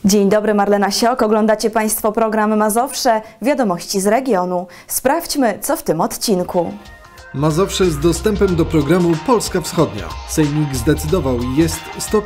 Dzień dobry, Marlena Siok. Oglądacie Państwo program Mazowsze, wiadomości z regionu. Sprawdźmy, co w tym odcinku. Mazowsze z dostępem do programu Polska Wschodnia. Sejmik zdecydował, jest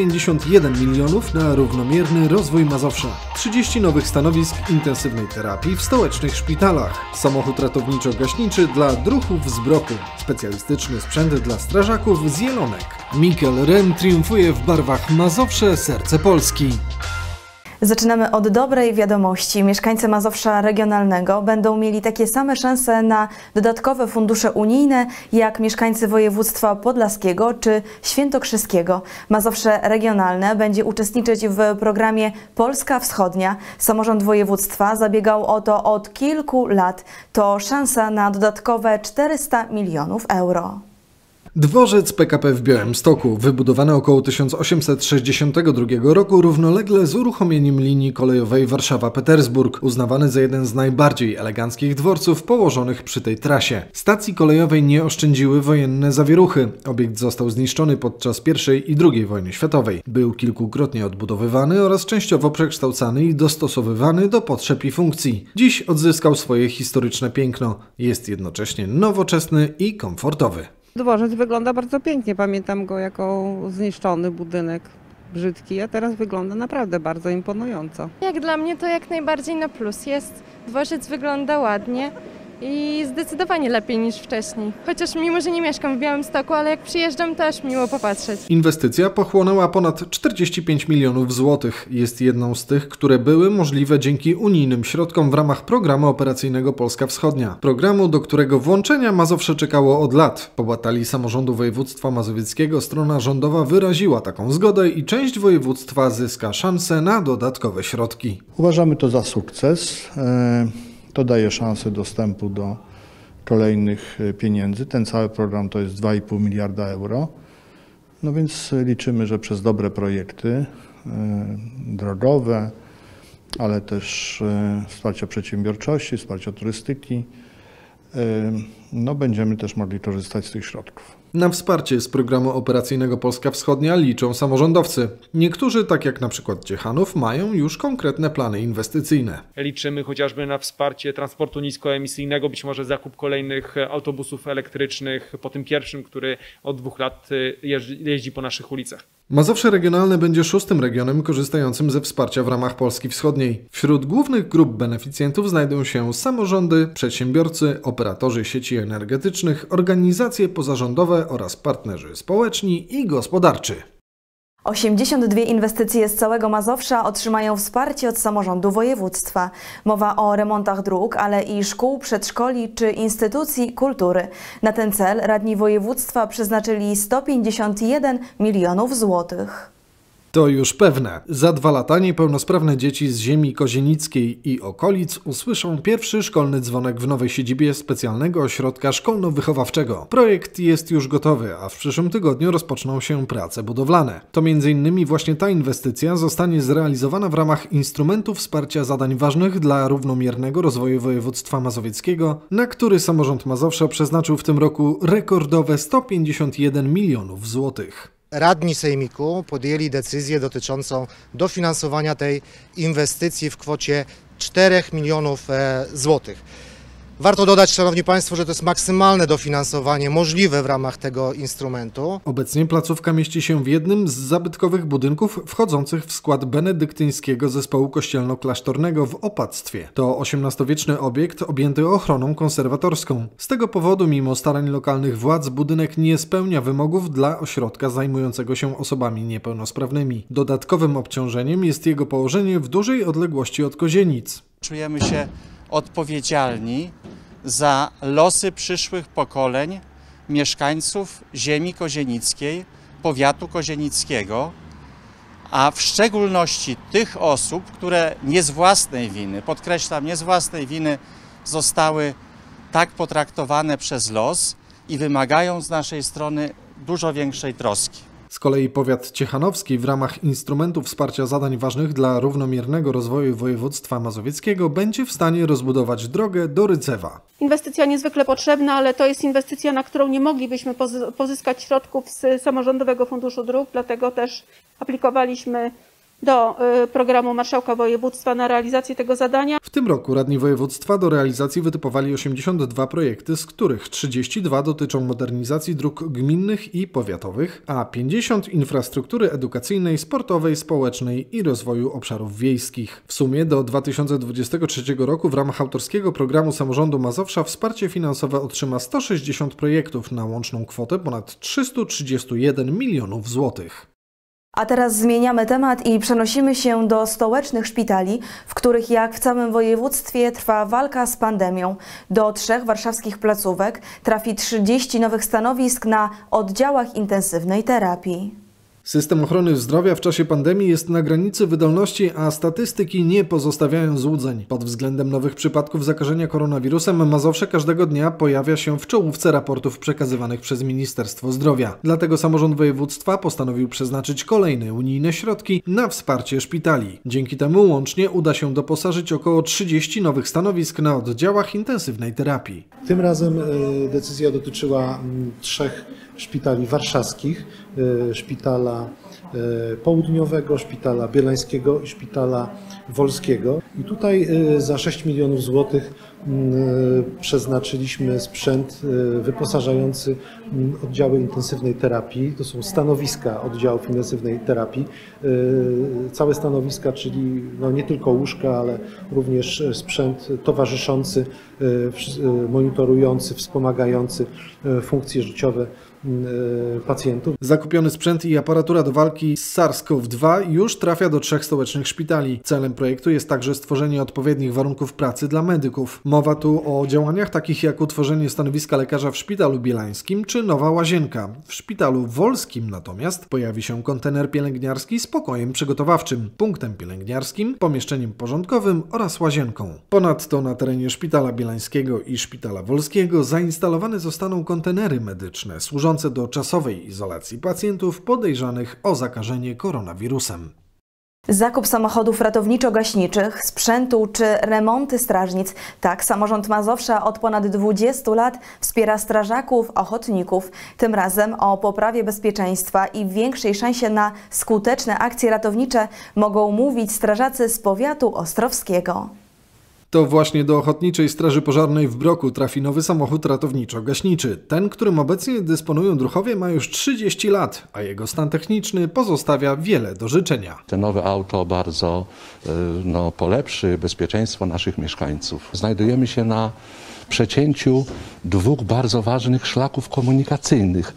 151 milionów na równomierny rozwój Mazowsza. 30 nowych stanowisk intensywnej terapii w stołecznych szpitalach. Samochód ratowniczo-gaśniczy dla druhów z Broku. Specjalistyczny sprzęt dla strażaków z Jelonek. Mikel Ren triumfuje w barwach Mazowsze, serce Polski. Zaczynamy od dobrej wiadomości. Mieszkańcy Mazowsza Regionalnego będą mieli takie same szanse na dodatkowe fundusze unijne jak mieszkańcy województwa podlaskiego czy świętokrzyskiego. Mazowsze Regionalne będzie uczestniczyć w programie Polska Wschodnia. Samorząd województwa zabiegał o to od kilku lat. To szansa na dodatkowe 400 milionów euro. Dworzec PKP w Białymstoku, wybudowany około 1862 roku równolegle z uruchomieniem linii kolejowej Warszawa-Petersburg, uznawany za jeden z najbardziej eleganckich dworców położonych przy tej trasie. Stacji kolejowej nie oszczędziły wojenne zawieruchy. Obiekt został zniszczony podczas I i II wojny światowej. Był kilkukrotnie odbudowywany oraz częściowo przekształcany i dostosowywany do potrzeb i funkcji. Dziś odzyskał swoje historyczne piękno. Jest jednocześnie nowoczesny i komfortowy. Dworzec wygląda bardzo pięknie, pamiętam go jako zniszczony budynek, brzydki, a teraz wygląda naprawdę bardzo imponująco. Jak dla mnie to jak najbardziej na plus jest. Dworzec wygląda ładnie i zdecydowanie lepiej niż wcześniej. Chociaż mimo, że nie mieszkam w Białymstoku, ale jak przyjeżdżam, to aż miło popatrzeć. Inwestycja pochłonęła ponad 45 milionów złotych. Jest jedną z tych, które były możliwe dzięki unijnym środkom w ramach programu operacyjnego Polska Wschodnia. Programu, do którego włączenia Mazowsze czekało od lat. Po batalii samorządu województwa mazowieckiego strona rządowa wyraziła taką zgodę i część województwa zyska szansę na dodatkowe środki. Uważamy to za sukces. To daje szansę dostępu do kolejnych pieniędzy. Ten cały program to jest 2,5 miliarda euro. No więc liczymy, że przez dobre projekty drogowe, ale też wsparcia przedsiębiorczości, wsparcia turystyki, no będziemy też mogli korzystać z tych środków. Na wsparcie z programu operacyjnego Polska Wschodnia liczą samorządowcy. Niektórzy, tak jak na przykład Ciechanów, mają już konkretne plany inwestycyjne. Liczymy chociażby na wsparcie transportu niskoemisyjnego, być może zakup kolejnych autobusów elektrycznych po tym pierwszym, który od 2 lat jeździ po naszych ulicach. Mazowsze Regionalne będzie 6. regionem korzystającym ze wsparcia w ramach Polski Wschodniej. Wśród głównych grup beneficjentów znajdą się samorządy, przedsiębiorcy, operatorzy sieci energetycznych, organizacje pozarządowe oraz partnerzy społeczni i gospodarczy. 82 inwestycje z całego Mazowsza otrzymają wsparcie od samorządu województwa. Mowa o remontach dróg, ale i szkół, przedszkoli czy instytucji kultury. Na ten cel radni województwa przeznaczyli 151 milionów złotych. To już pewne. Za 2 lata niepełnosprawne dzieci z ziemi kozienickiej i okolic usłyszą pierwszy szkolny dzwonek w nowej siedzibie specjalnego ośrodka szkolno-wychowawczego. Projekt jest już gotowy, a w przyszłym tygodniu rozpoczną się prace budowlane. To m.in. właśnie ta inwestycja zostanie zrealizowana w ramach instrumentu wsparcia zadań ważnych dla równomiernego rozwoju województwa mazowieckiego, na który samorząd Mazowsza przeznaczył w tym roku rekordowe 151 milionów złotych. Radni Sejmiku podjęli decyzję dotyczącą dofinansowania tej inwestycji w kwocie 4 milionów złotych. Warto dodać, Szanowni Państwo, że to jest maksymalne dofinansowanie możliwe w ramach tego instrumentu. Obecnie placówka mieści się w jednym z zabytkowych budynków wchodzących w skład benedyktyńskiego zespołu kościelno-klasztornego w Opactwie. To XVIII-wieczny obiekt objęty ochroną konserwatorską. Z tego powodu, mimo starań lokalnych władz, budynek nie spełnia wymogów dla ośrodka zajmującego się osobami niepełnosprawnymi. Dodatkowym obciążeniem jest jego położenie w dużej odległości od Kozienic. Czujemy się odpowiedzialni za losy przyszłych pokoleń mieszkańców ziemi kozienickiej, powiatu kozienickiego, a w szczególności tych osób, które nie z własnej winy, podkreślam, nie z własnej winy zostały tak potraktowane przez los i wymagają z naszej strony dużo większej troski. Z kolei powiat ciechanowski w ramach instrumentu wsparcia zadań ważnych dla równomiernego rozwoju województwa mazowieckiego będzie w stanie rozbudować drogę do Rydzewa. Inwestycja niezwykle potrzebna, ale to jest inwestycja, na którą nie moglibyśmy pozyskać środków z Samorządowego Funduszu Dróg, dlatego też aplikowaliśmy do programu marszałka województwa na realizację tego zadania. W tym roku radni województwa do realizacji wytypowali 82 projekty, z których 32 dotyczą modernizacji dróg gminnych i powiatowych, a 50 infrastruktury edukacyjnej, sportowej, społecznej i rozwoju obszarów wiejskich. W sumie do 2023 roku w ramach autorskiego programu samorządu Mazowsza wsparcie finansowe otrzyma 160 projektów na łączną kwotę ponad 331 milionów złotych. A teraz zmieniamy temat i przenosimy się do stołecznych szpitali, w których jak w całym województwie trwa walka z pandemią. Do 3 warszawskich placówek trafi 30 nowych stanowisk na oddziałach intensywnej terapii. System ochrony zdrowia w czasie pandemii jest na granicy wydolności, a statystyki nie pozostawiają złudzeń. Pod względem nowych przypadków zakażenia koronawirusem Mazowsze każdego dnia pojawia się w czołówce raportów przekazywanych przez Ministerstwo Zdrowia. Dlatego samorząd województwa postanowił przeznaczyć kolejne unijne środki na wsparcie szpitali. Dzięki temu łącznie uda się doposażyć około 30 nowych stanowisk na oddziałach intensywnej terapii. Tym razem decyzja dotyczyła 3 szpitali warszawskich, szpitala południowego, szpitala bielańskiego i szpitala wolskiego. I tutaj za 6 milionów złotych przeznaczyliśmy sprzęt wyposażający oddziały intensywnej terapii. To są stanowiska oddziałów intensywnej terapii. Całe stanowiska, czyli nie tylko łóżka, ale również sprzęt towarzyszący, monitorujący, wspomagający funkcje życiowe pacjentów. Zakupiony sprzęt i aparatura do walki z SARS-CoV-2 już trafia do 3 stołecznych szpitali. Celem projektu jest także stworzenie odpowiednich warunków pracy dla medyków. Mowa tu o działaniach takich jak utworzenie stanowiska lekarza w szpitalu bielańskim czy nowa łazienka. W szpitalu wolskim natomiast pojawi się kontener pielęgniarski z pokojem przygotowawczym, punktem pielęgniarskim, pomieszczeniem porządkowym oraz łazienką. Ponadto na terenie szpitala bielańskiego i szpitala wolskiego zainstalowane zostaną kontenery medyczne służące do czasowej izolacji pacjentów podejrzanych o zakażenie koronawirusem. Zakup samochodów ratowniczo-gaśniczych, sprzętu czy remonty strażnic. Tak, samorząd Mazowsza od ponad 20 lat wspiera strażaków, ochotników. Tym razem o poprawie bezpieczeństwa i większej szansie na skuteczne akcje ratownicze mogą mówić strażacy z powiatu ostrowskiego. To właśnie do Ochotniczej Straży Pożarnej w Broku trafi nowy samochód ratowniczo-gaśniczy. Ten, którym obecnie dysponują druhowie, ma już 30 lat, a jego stan techniczny pozostawia wiele do życzenia. To nowe auto bardzo polepszy bezpieczeństwo naszych mieszkańców. Znajdujemy się na przecięciu 2 bardzo ważnych szlaków komunikacyjnych.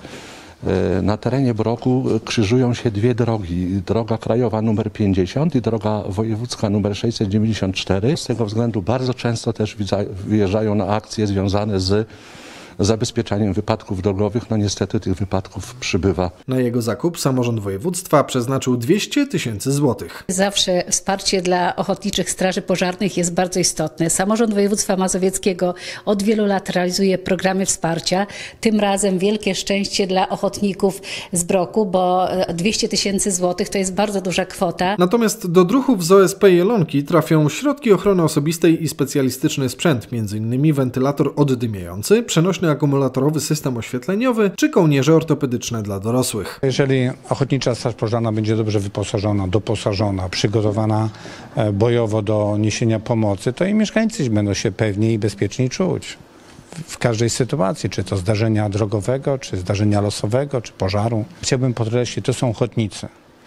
Na terenie Broku krzyżują się 2 drogi. Droga krajowa nr 50 i droga wojewódzka nr 694. Z tego względu bardzo często też wyjeżdżają na akcje związane z zabezpieczaniem wypadków drogowych. Niestety tych wypadków przybywa. Na jego zakup samorząd województwa przeznaczył 200 000 złotych. Zawsze wsparcie dla ochotniczych straży pożarnych jest bardzo istotne. Samorząd województwa mazowieckiego od wielu lat realizuje programy wsparcia. Tym razem wielkie szczęście dla ochotników z Broku, bo 200 000 złotych to jest bardzo duża kwota. Natomiast do druhów z OSP Jelonki trafią środki ochrony osobistej i specjalistyczny sprzęt, m.in. wentylator oddymiający, przenośny akumulatorowy system oświetleniowy czy kołnierze ortopedyczne dla dorosłych. Jeżeli Ochotnicza Straż Pożarna będzie dobrze wyposażona, doposażona, przygotowana bojowo do niesienia pomocy, to i mieszkańcy będą się pewniej i bezpieczniej czuć w każdej sytuacji, czy to zdarzenia drogowego, czy zdarzenia losowego, czy pożaru. Chciałbym podkreślić, to są ochotnicy.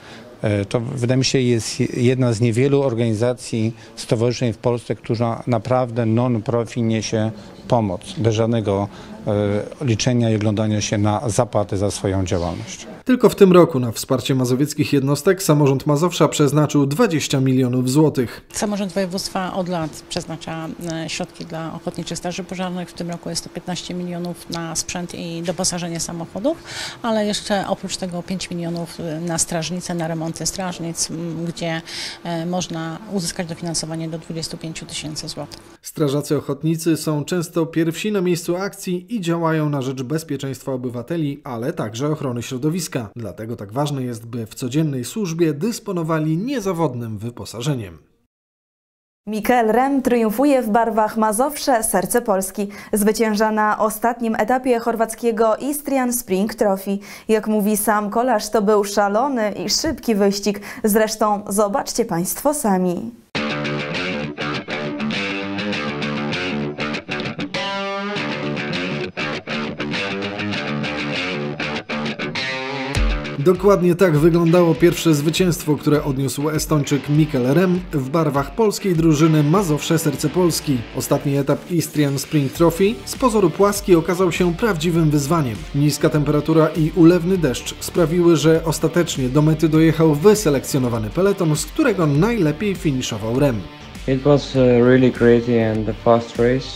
To wydaje mi się jest jedna z niewielu organizacji, stowarzyszeń w Polsce, która naprawdę non-profit niesie pomoc, bez żadnego liczenia i oglądania się na zapłaty za swoją działalność. Tylko w tym roku na wsparcie mazowieckich jednostek samorząd Mazowsza przeznaczył 20 milionów złotych. Samorząd województwa od lat przeznacza środki dla Ochotniczych Straży Pożarnych. W tym roku jest to 15 milionów na sprzęt i doposażenie samochodów, ale jeszcze oprócz tego 5 milionów na strażnice, na remonty strażnic, gdzie można uzyskać dofinansowanie do 25 000 złotych. Strażacy ochotnicy są często pierwsi na miejscu akcji i działają na rzecz bezpieczeństwa obywateli, ale także ochrony środowiska. Dlatego tak ważne jest, by w codziennej służbie dysponowali niezawodnym wyposażeniem. Mikael Rem triumfuje w barwach Mazowsze - Serce Polski. Zwycięża na ostatnim etapie chorwackiego Istrian Spring Trophy. Jak mówi sam kolarz, to był szalony i szybki wyścig. Zresztą zobaczcie Państwo sami. Dokładnie tak wyglądało pierwsze zwycięstwo, które odniósł Estończyk Mikael Rem w barwach polskiej drużyny Mazowsze - Serce Polski. Ostatni etap Istrian Spring Trophy z pozoru płaski okazał się prawdziwym wyzwaniem. Niska temperatura i ulewny deszcz sprawiły, że ostatecznie do mety dojechał wyselekcjonowany peleton, z którego najlepiej finiszował Rem. It was a really crazy and fast race.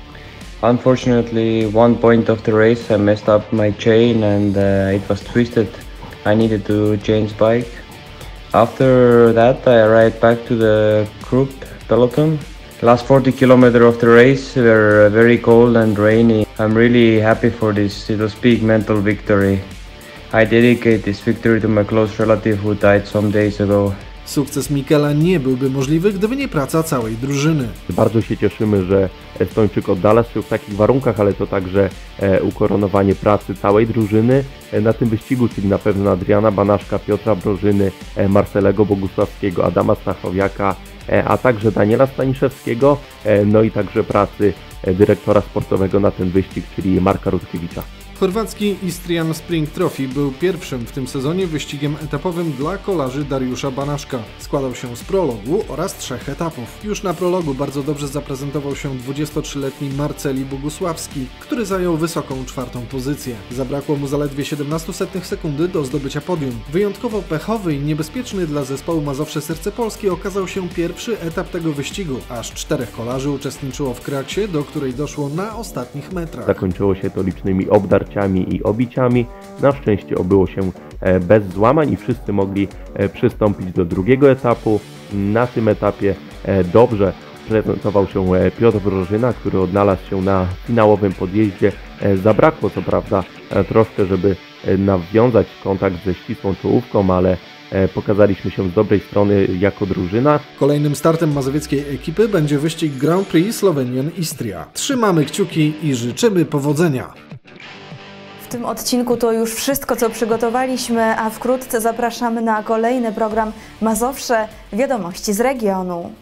Unfortunately, one point of the race I messed up my chain and it was twisted. I needed to change bike. After that, I arrived back to the group peloton. Last 40 km of the race were very cold and rainy. I'm really happy for this. It was big mental victory. I dedicate this victory to my close relative who died some days ago. Sukces Mikaela nie byłby możliwy, gdyby nie praca całej drużyny. Bardzo się cieszymy, że Estończyk odnalazł się w takich warunkach, ale to także ukoronowanie pracy całej drużyny na tym wyścigu, czyli na pewno Adriana Banaszka, Piotra Brożyny, Marcelego Bogusławskiego, Adama Stachowiaka, a także Daniela Staniszewskiego, no i także pracy dyrektora sportowego na ten wyścig, czyli Marka Rutkiewicza. Chorwacki Istrian Spring Trophy był pierwszym w tym sezonie wyścigiem etapowym dla kolarzy Dariusza Banaszka. Składał się z prologu oraz 3 etapów. Już na prologu bardzo dobrze zaprezentował się 23-letni Marceli Bogusławski, który zajął wysoką 4. pozycję. Zabrakło mu zaledwie 0,17 sekundy do zdobycia podium. Wyjątkowo pechowy i niebezpieczny dla zespołu Mazowsze - Serce Polski okazał się pierwszy etap tego wyścigu. Aż 4 kolarzy uczestniczyło w kraksie, do której doszło na ostatnich metrach. Zakończyło się to licznymi obdarciami i obiciami. Na szczęście obyło się bez złamań i wszyscy mogli przystąpić do drugiego etapu. Na tym etapie dobrze prezentował się Piotr Brożyna, który odnalazł się na finałowym podjeździe. Zabrakło co prawda troszkę, żeby nawiązać kontakt ze ścisłą czołówką, ale pokazaliśmy się z dobrej strony jako drużyna. Kolejnym startem mazowieckiej ekipy będzie wyścig Grand Prix Slovenian Istria. Trzymamy kciuki i życzymy powodzenia. W tym odcinku to już wszystko, co przygotowaliśmy, a wkrótce zapraszamy na kolejny program Mazowsze - Wiadomości z regionu.